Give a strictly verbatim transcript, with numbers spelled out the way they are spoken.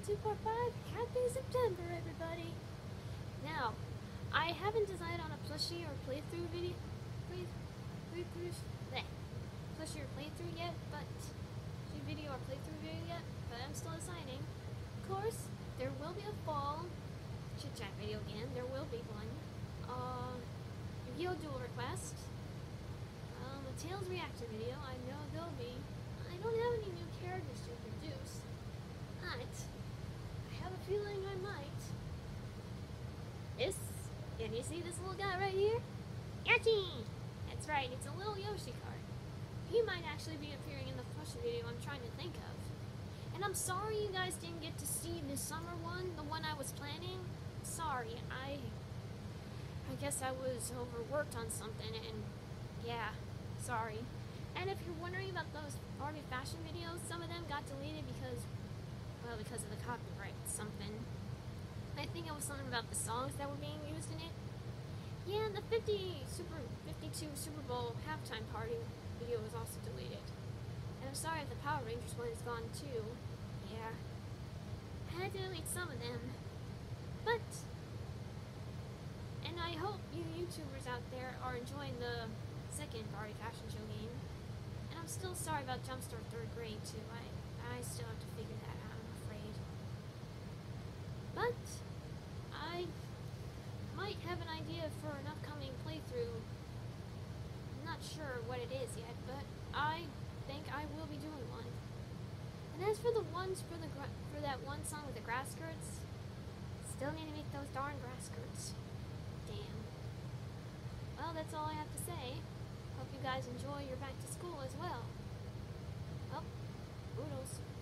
two four five. Happy September, everybody. Now, I haven't decided on a plushie or playthrough video, play, playthrough, bleh, plushie or playthrough yet, but video or playthrough video yet, but I'm still deciding. Of course, there will be a fall chit chat video again. There will be one. Uh, Yu-Gi-Oh! Duel request. Um, a Tails reaction video. I know there'll be. I don't have any new characters to introduce, but I have a feeling I might. This, can you see this little guy right here? Yoshi! That's right, it's a little Yoshi card. He might actually be appearing in the plushie video I'm trying to think of. And I'm sorry you guys didn't get to see the summer one, the one I was planning. Sorry, I I guess I was overworked on something, and yeah, sorry. And if you're wondering about those Barbie fashion videos, some of them got deleted because, well, because of the copyright something. I think it was something about the songs that were being used in it. Yeah, the fifty Super fifty-two Super Bowl halftime party video was also deleted. And I'm sorry if the Power Rangers one is gone too. Yeah. I had to delete some of them. But, and I hope you YouTubers out there are enjoying the second Barbie Fashion Show game. And I'm still sorry about Jumpstart third grade too. I, I still have to figure that out, I'm afraid. But, I might have an idea for an upcoming playthrough. I'm not sure what it is yet, but I think I will be doing one. And as for the ones for the for that one song with the grass skirts, still need to make those darn grass skirts. Damn. Well, that's all I have to say. Hope you guys enjoy your back to school as well. Well, oodles.